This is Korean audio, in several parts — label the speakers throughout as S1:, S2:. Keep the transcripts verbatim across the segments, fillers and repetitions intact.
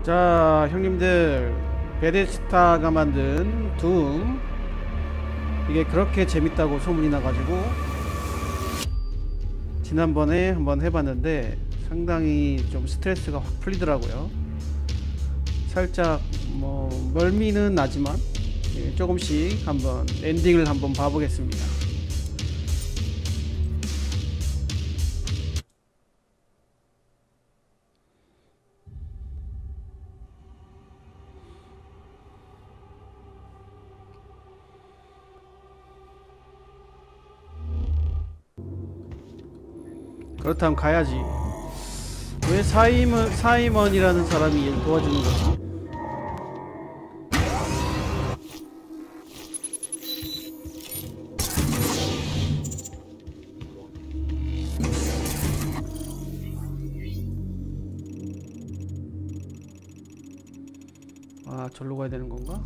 S1: 자, 형님들, 베데스다가 만든 둠, 이게 그렇게 재밌다고 소문이 나가지고 지난번에 한번 해봤는데 상당히 좀 스트레스가 확 풀리더라고요. 살짝 뭐 멀미는 나지만 조금씩 한번 엔딩을 한번 봐보겠습니다. 그렇다면 가야지. 왜 사이먼, 사이먼이라는 사람이 얘를 도와주는 거지? 아, 절로 가야 되는 건가?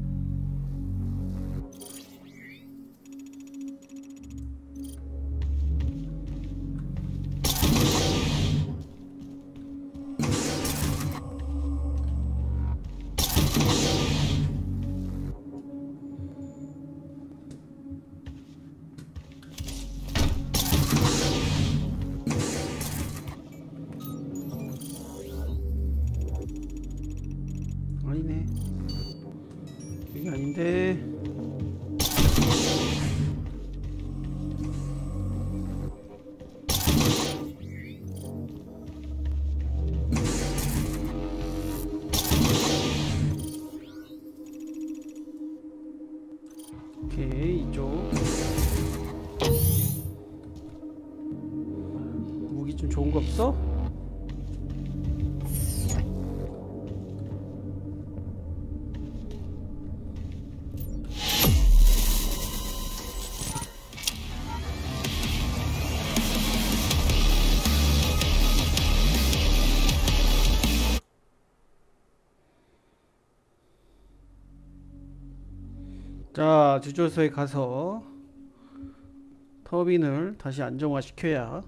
S1: 아니네. 이게 아닌데. 오케이, 이쪽. 무기 좀 좋은 거 없어? 자, 주조소에 가서 터빈을 다시 안정화 시켜야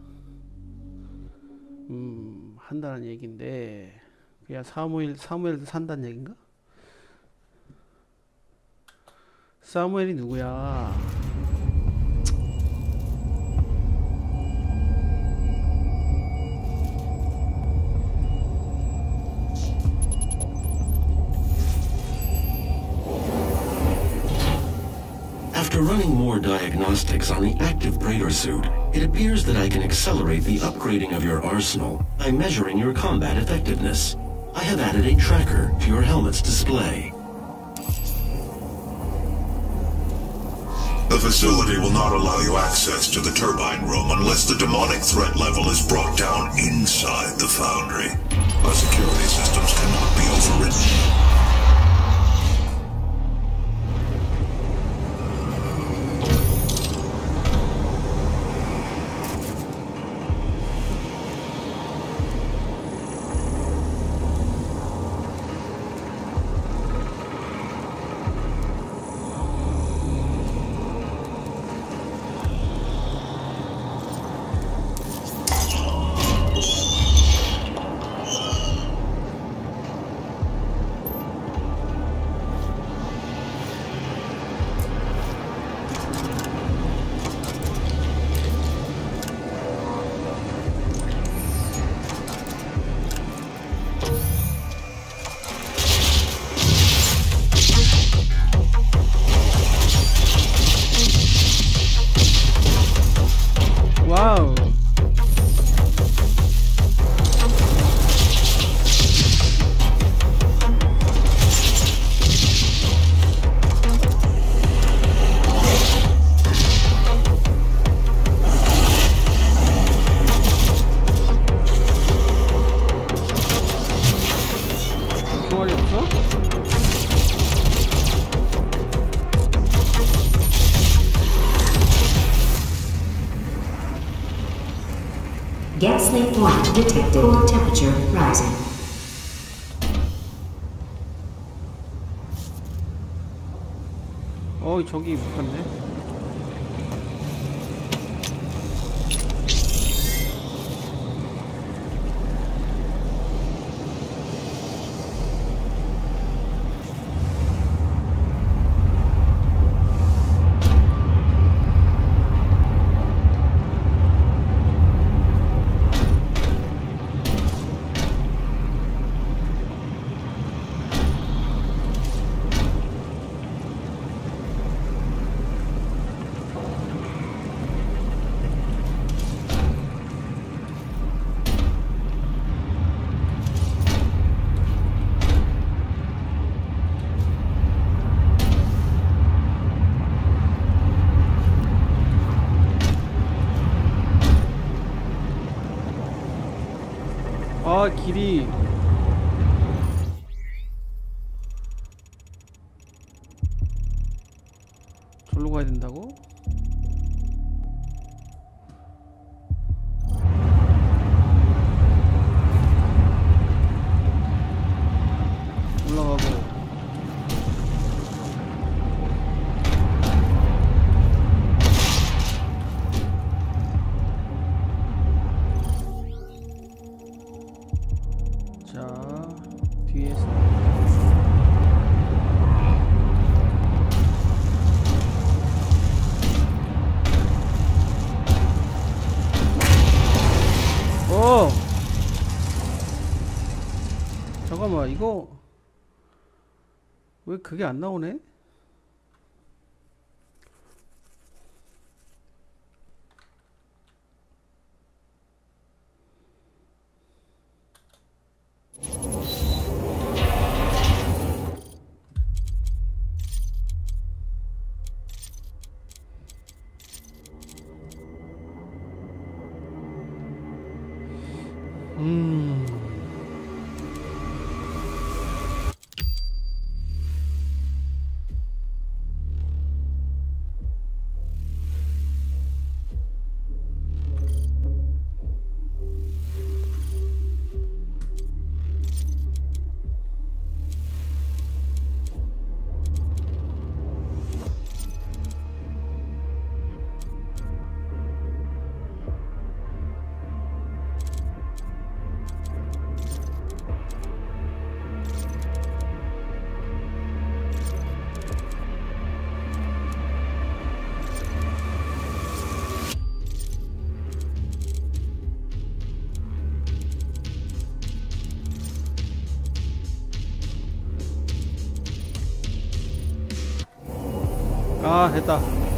S1: 음 한다는 얘긴데, 그냥 사무엘 사무엘도 산다는 얘긴가? 사무엘이 누구야?
S2: After running more diagnostics on the active Praetor suit, it appears that I can accelerate the upgrading of your arsenal by measuring your combat effectiveness. I have added a tracker to your helmet's display.
S3: The facility will not allow you access to the turbine room unless the demonic threat level is brought down inside the foundry. Our security systems cannot be overridden. 와우. 총알이 없어?
S4: Gas leak one detected. Core temperature rising.
S1: 어, 저기 못 갔네. 아, 길이 절로 가야 된다고? 올라가고. 자, 뒤에서 어! 잠깐만, 이거 왜 그게 안 나오네? 음. 아, 됐다.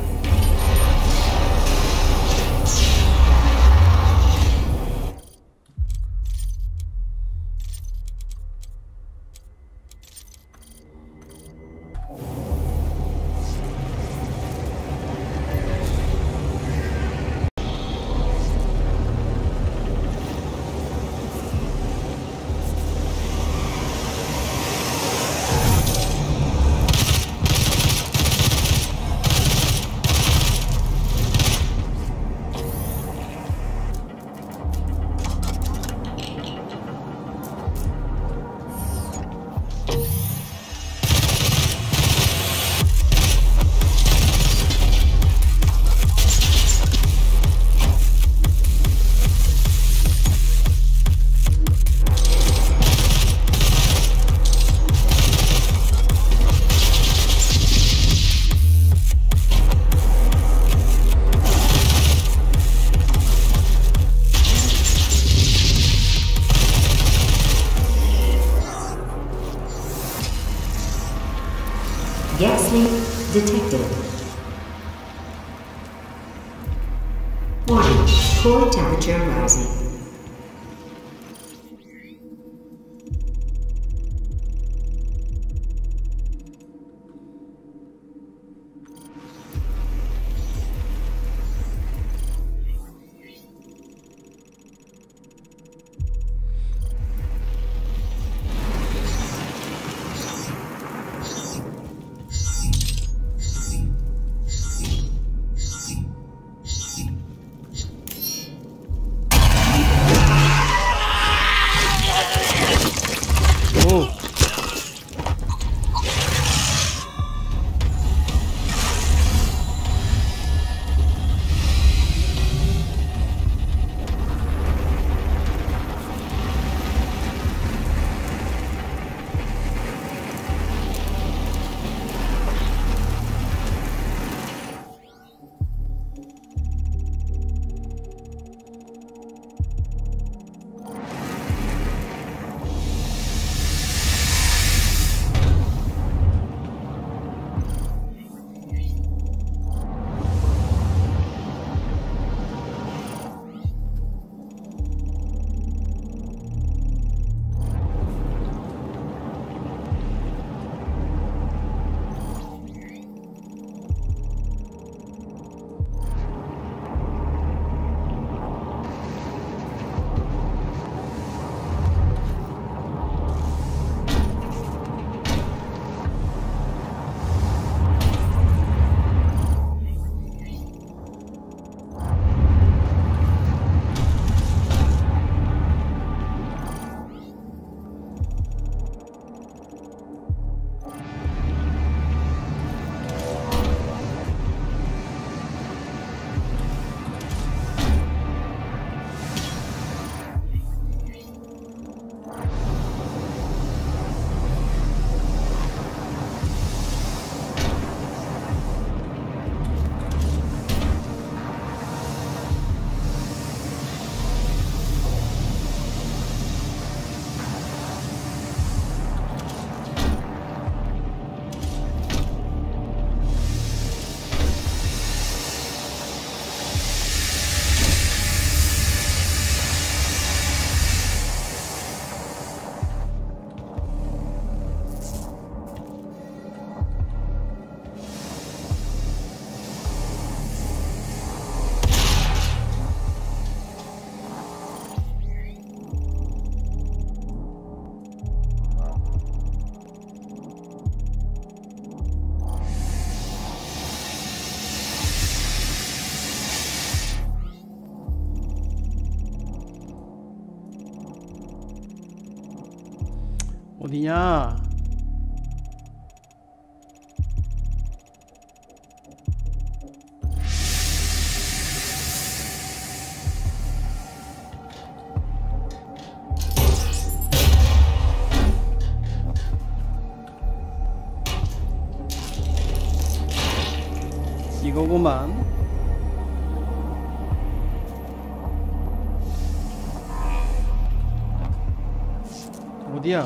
S4: Gas leak detected. Warning, core temperature rising.
S1: 오. 어디냐? 이거구만. 어디야?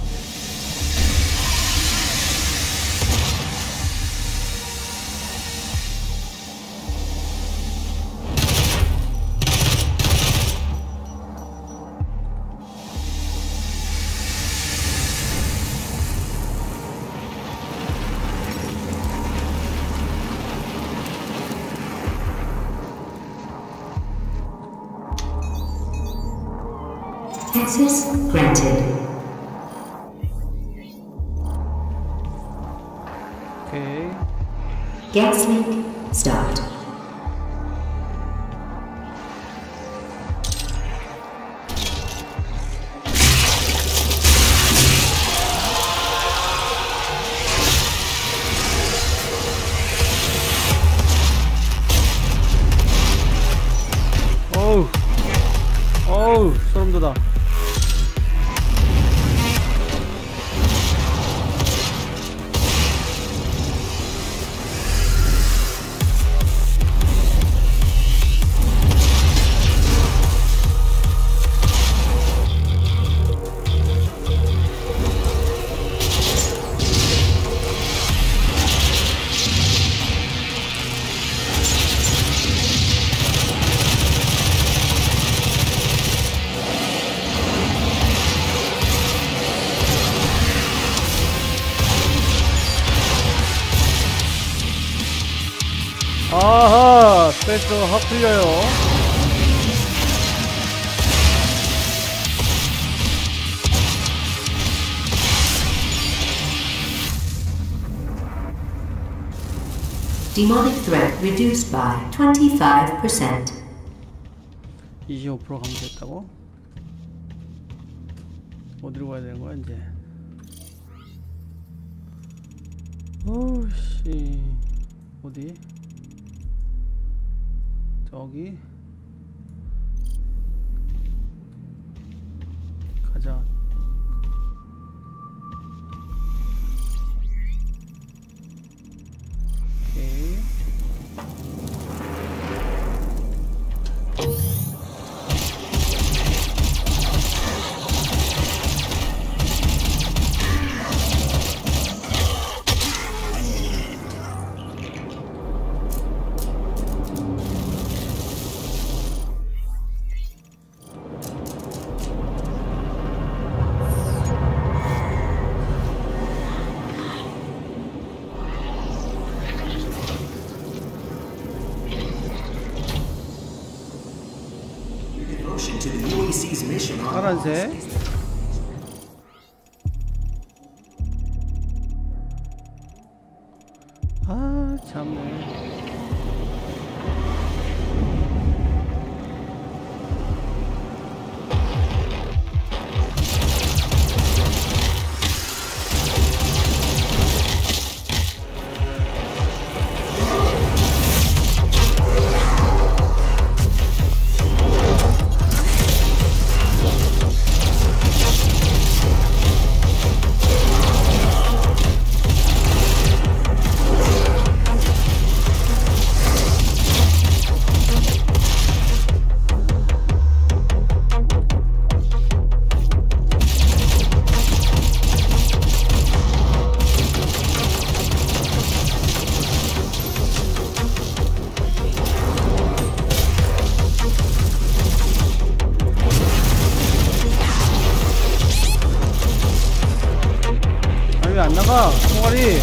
S4: Access granted.
S1: 오케이.
S4: Gas leak start.
S1: 어우. 어우, 소름 돋아. 아하, 스페이스 확 풀려요.
S4: Demonic threat reduced by twenty-five percent.
S1: 이십오 퍼센트 감소했다고? 어디로 가야 되는 거야 이제? 오우씨, 어디? 저기 가자. 오케이. 파란색. 아 참네. 왜 안 나가? 총알이.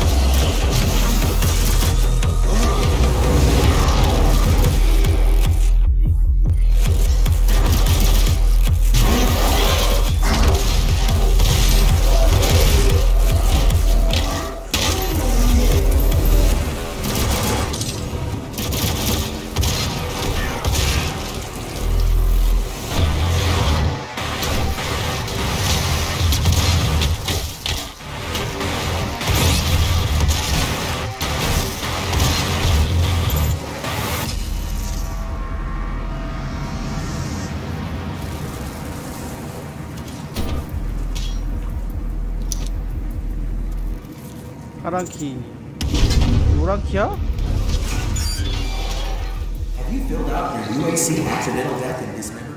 S1: 파란 키. 노란 키야?
S5: Have you filled out your U A C accidental death and dismemberment?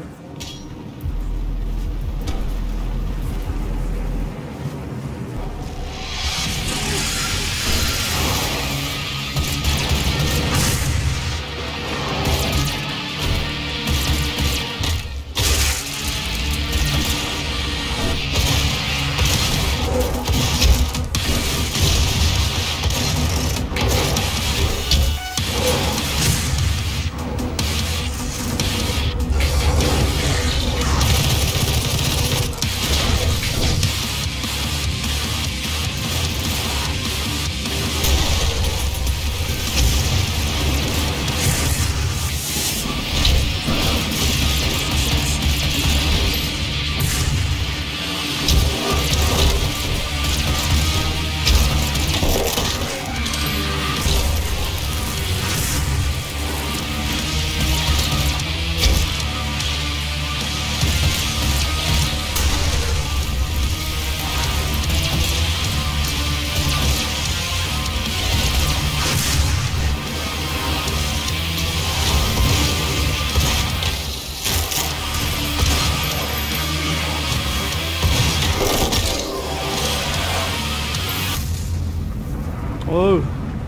S1: 어우.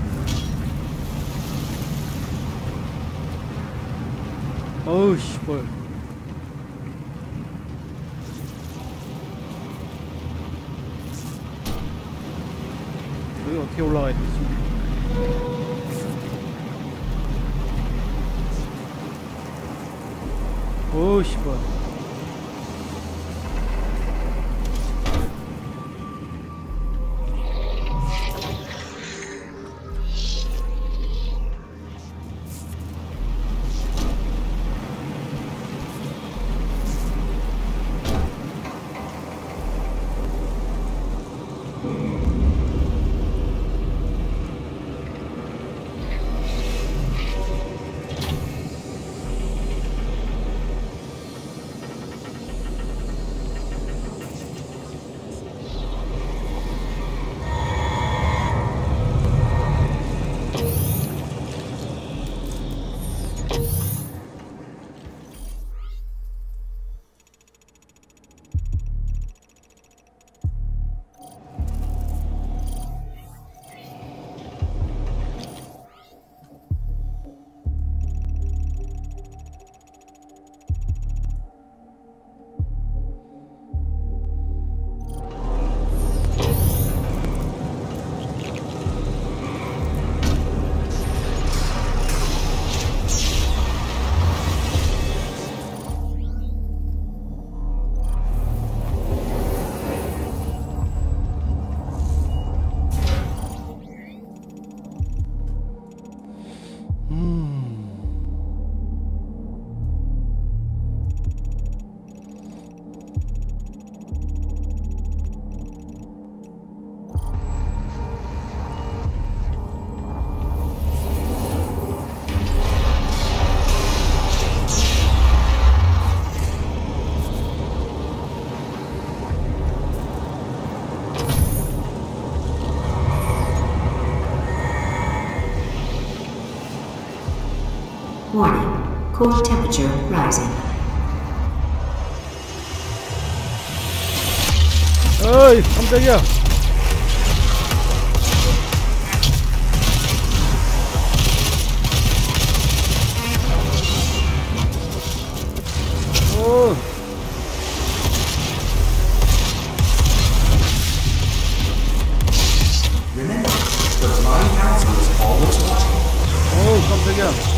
S1: 어우 씨발. 여기 어떻게 올라가야 되지? 어우 씨발.
S4: Warning. Core temperature rising.
S1: 어이 깜짝이야. 오.
S5: Remember, the Divine Council is always watching.
S1: 어우 깜짝이야.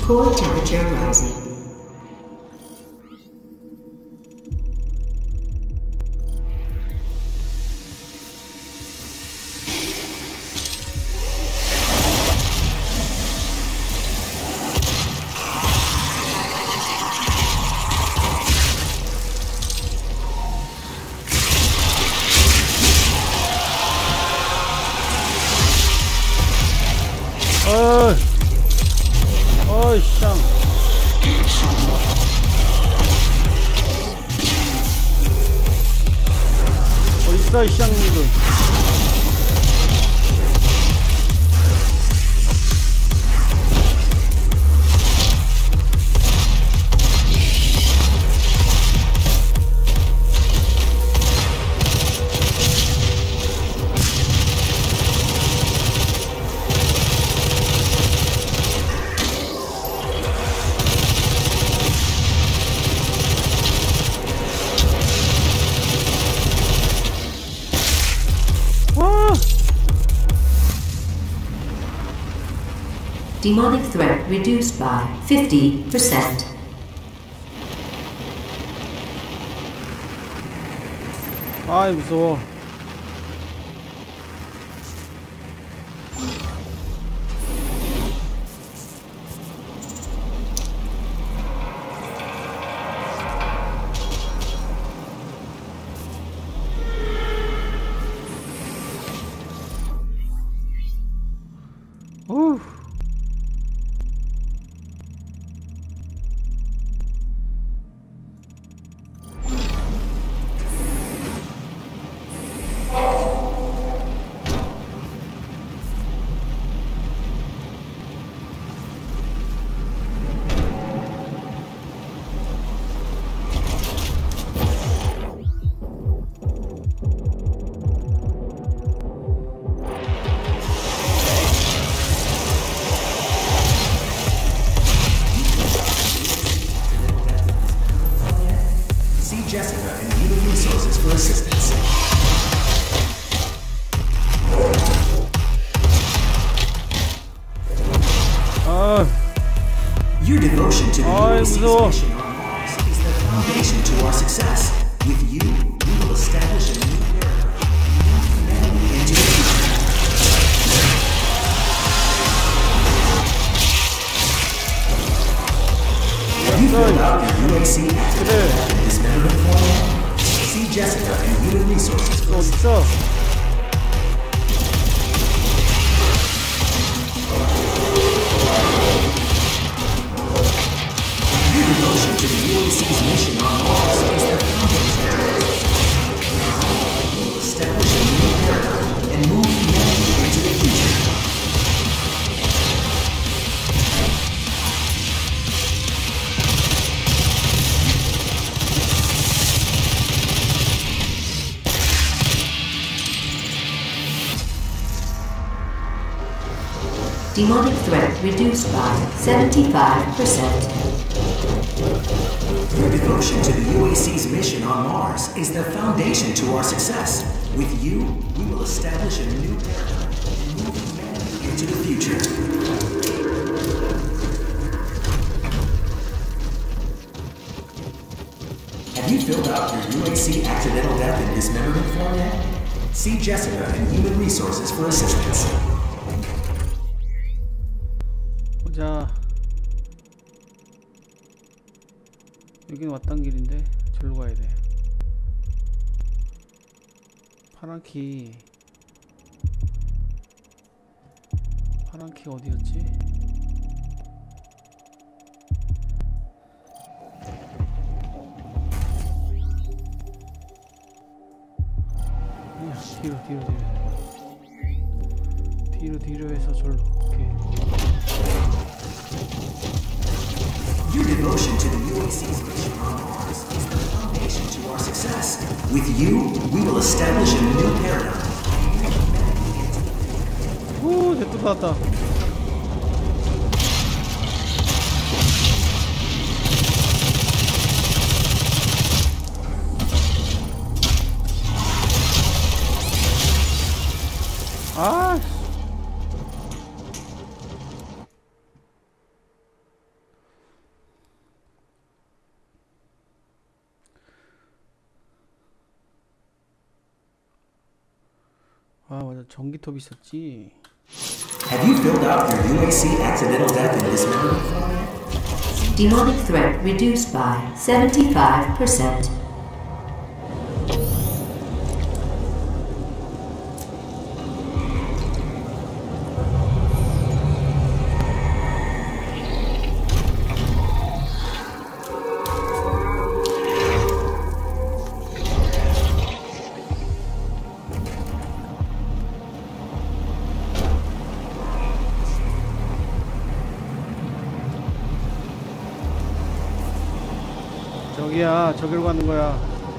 S4: Core temperature rising.
S1: 어이, 어이, 쌍. 어딨어, 이 쌍놈들.
S4: Demonic threat reduced by fifty percent.
S1: 아이 무서워. 후.
S5: Jessica and human resources for assistance.
S1: 아,
S5: Your devotion to the
S1: 아이,
S5: U A C's
S1: 무서워.
S5: mission on Mars is the foundation to our success. With you, we will establish a new era, move humanity into the future. Have you filled out your U A C activity in this member format? See Jessica and human resources for
S1: 어딨어?
S5: Your devotion to the U A C's mission on Mars is the foundation. We will establish a new paradigm and move humanity into the future.
S4: Demonic threat reduced by seventy-five percent.
S5: Your devotion to the U A C's mission on Mars is the foundation to our success. With you, we will establish a new paradigm and move humanity into the future. Have you filled out your U A C accidental death and dismemberment form yet? See Jessica and human resources for assistance.
S1: 보자. 여기는 왔던 길인데 절로 가야 돼. 파란 키. 파란 키 어디였지? 뒤로 뒤로 뒤로 뒤로 뒤로 해서 절로. 오케이.
S5: Your devotion to the U A C's mission on Mars is the foundation to our success. With you, we will establish a new paradigm.
S1: 오, 됐다 나왔다. 아. 아 맞아, 전기톱 있었지.
S5: Have you filled out your U A C accidental death and dismemberment form yet?
S4: Demonic threat reduced by seventy-five percent.
S1: 저기야, 저기로 가는 거야.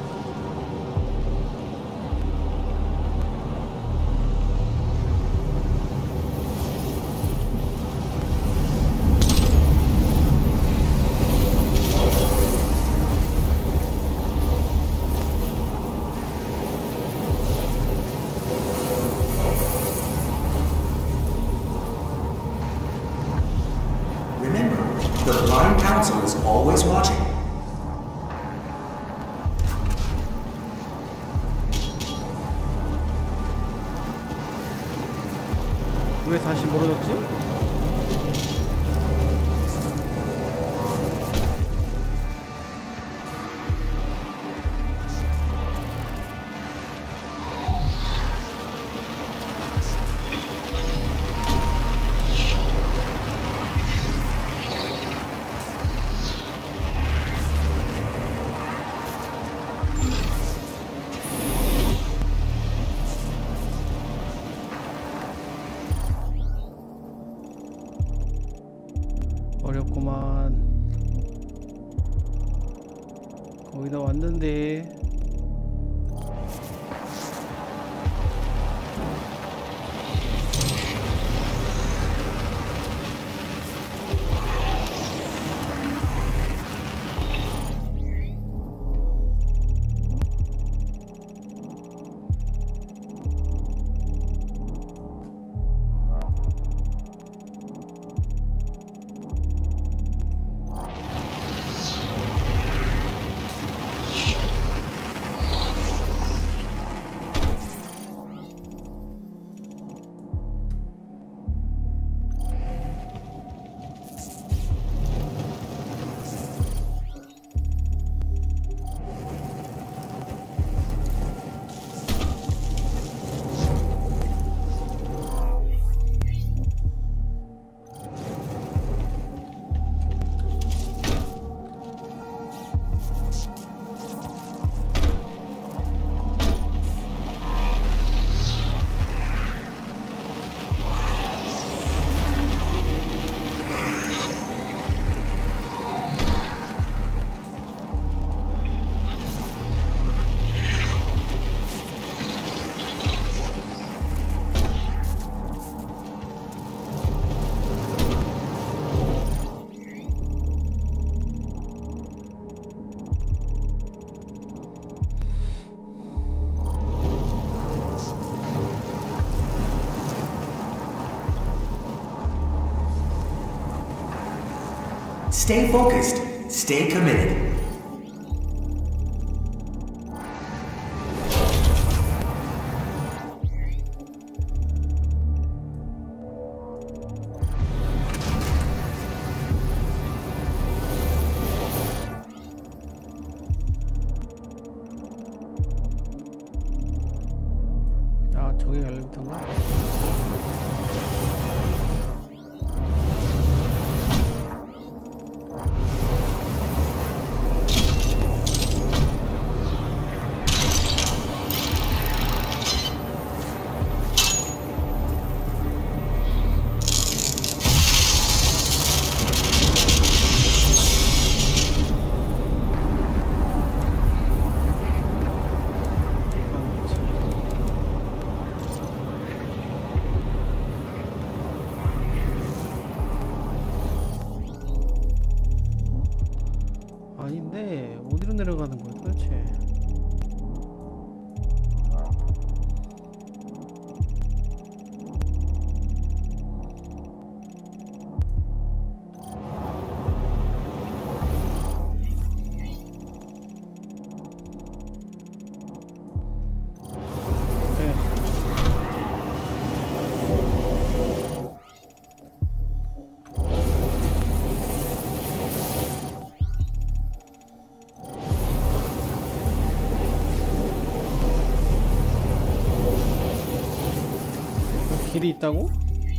S5: Remember, the Blind Council is always watching.
S1: 왜 다시 멀어졌지? 어렵구만. 거의 다 왔는데.
S5: Stay focused. Stay committed.
S1: 아, 저기 열렸던가? 아닌데 어디로 내려가는 거야 도대체? 네. 길이 있다고?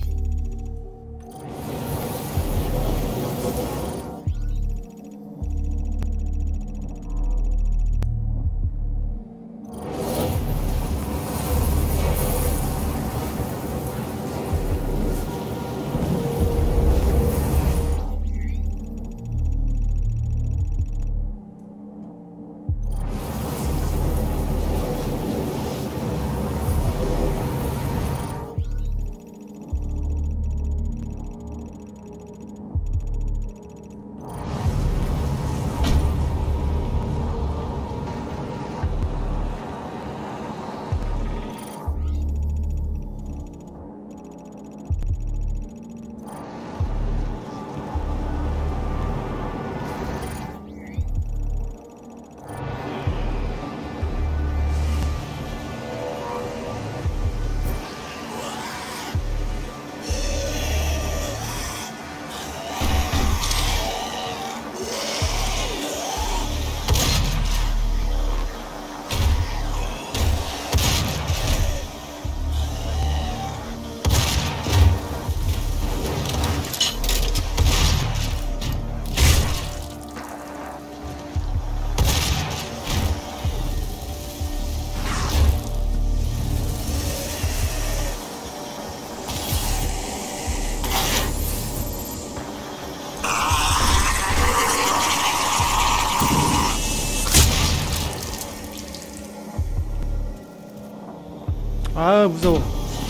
S1: 아 무서워.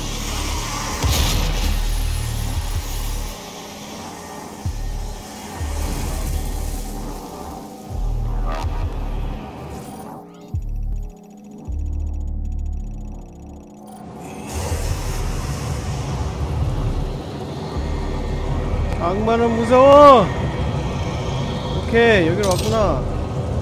S1: 악마는 무서워. 오케이, 여기로 왔구나.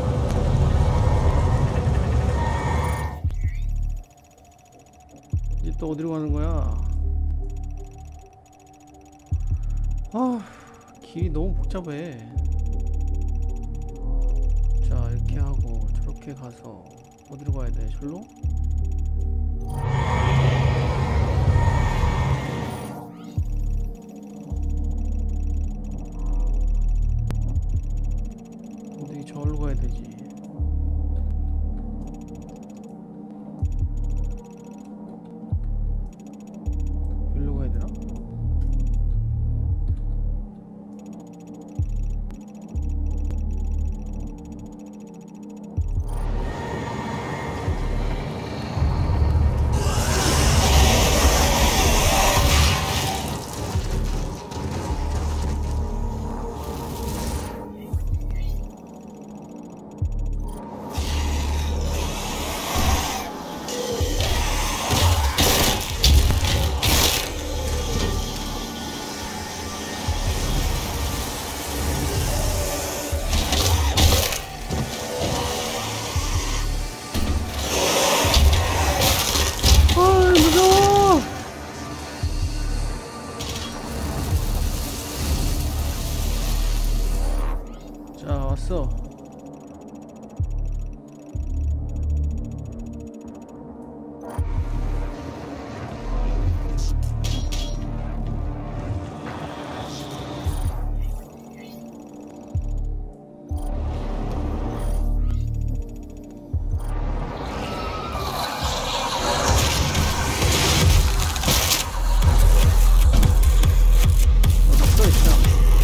S1: 이제 또 어디로 가는 거야? 아, 길이 너무 복잡해. 자, 이렇게 하고 저렇게 가서 어디로 가야 돼? 절로? 어디 저기로 가야 되지? 여기로 가야 되나? 자, 왔어. 어딨어, 있어.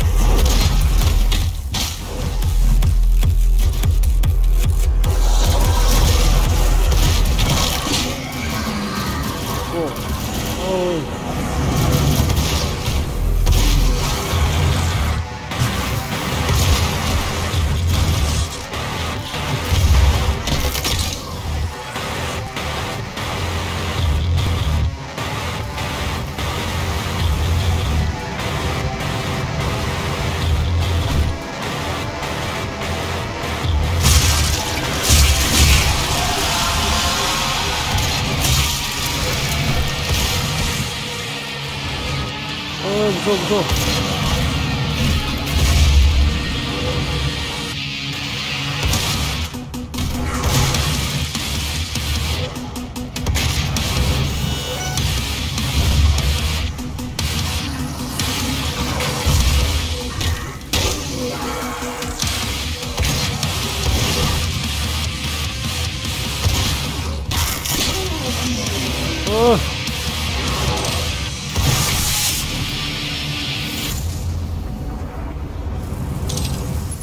S1: 어, 무서워, 무서워.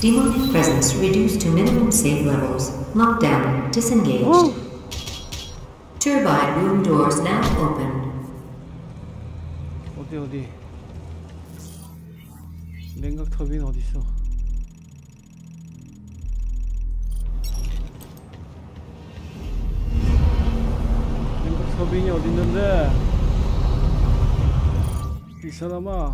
S4: Demonic presence reduced to minimum safe levels. Lockdown disengaged.
S1: 어?
S4: Turbine room doors now open.
S1: 어디 어디? 냉각 터빈 어디 있어? 냉각 터빈이 어디 있는데? 이 사람아.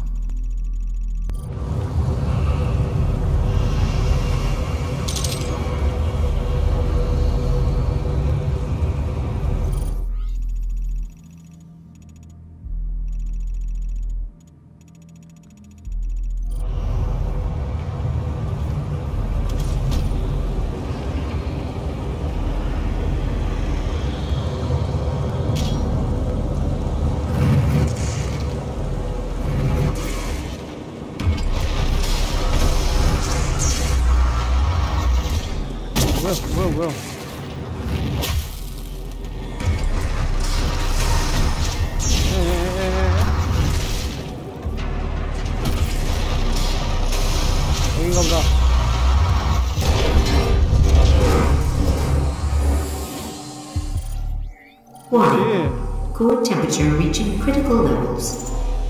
S1: 뭐야 뭐야 여긴가 보다.
S4: Warning. Core temperature reaching critical levels.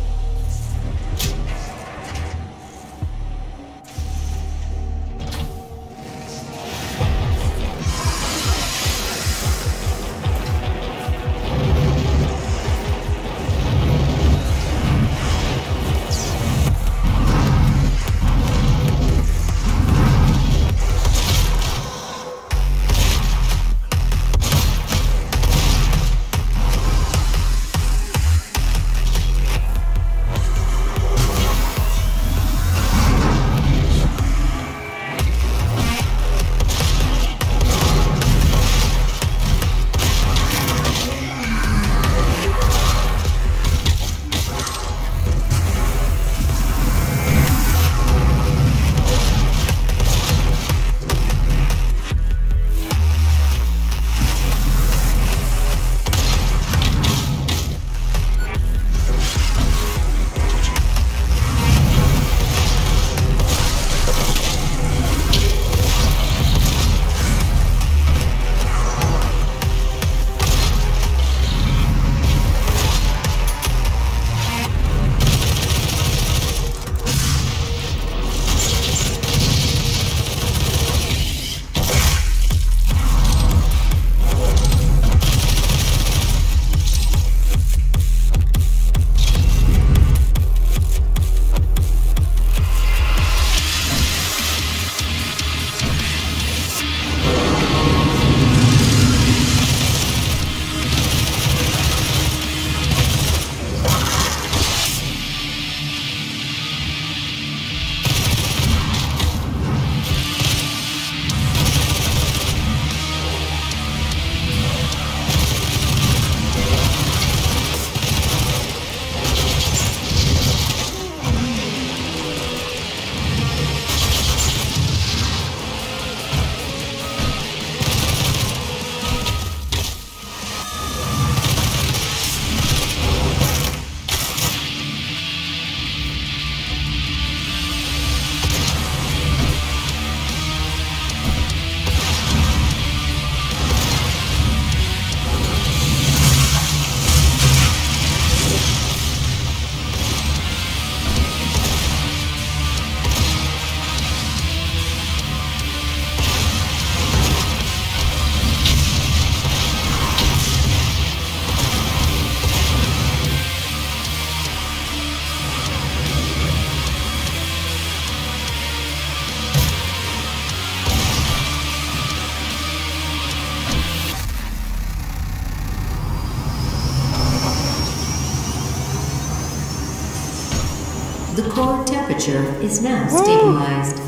S4: The core temperature is now stabilized.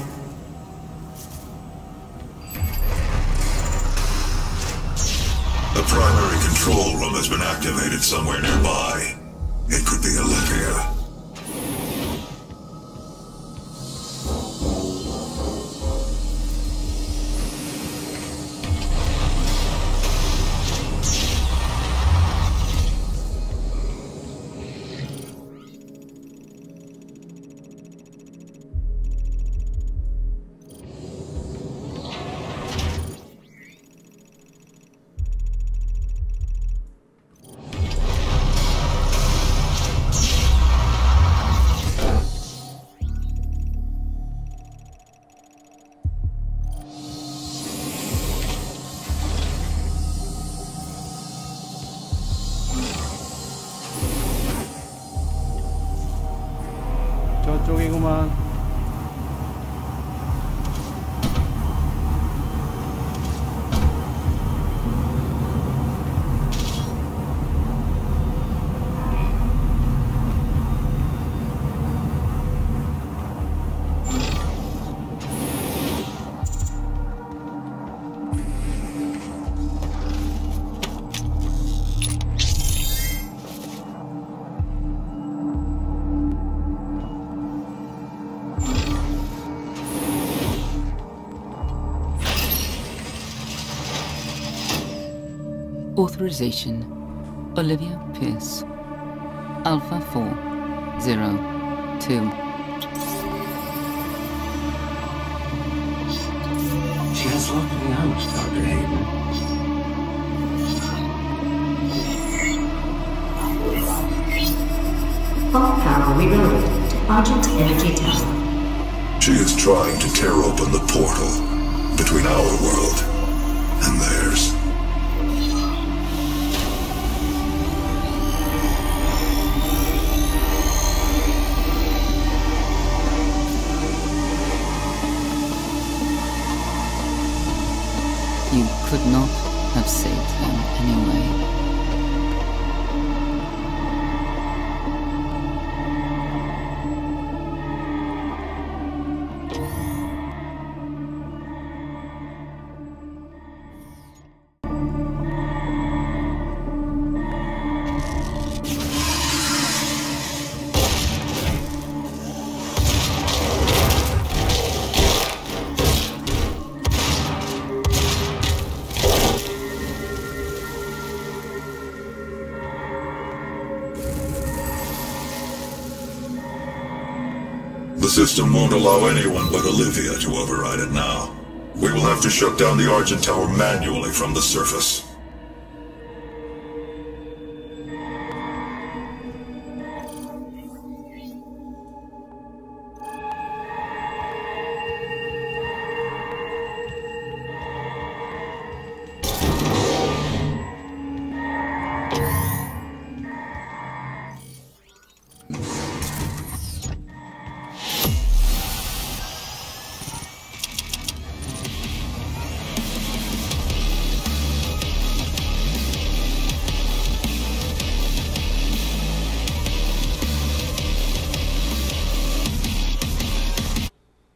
S3: The primary control room has been activated somewhere nearby. It could be Olivia.
S6: Authorization. Olivia Pierce. Alpha four zero two.
S2: She has locked me out, Doctor Hayden.
S4: All power rerouted to Argent Energy Tower.
S3: She is trying to tear open the portal between our world and theirs.
S6: You could not have saved them anyway.
S3: The system won't allow anyone but Olivia to override it now. We will have to shut down the Argent Tower manually from the surface.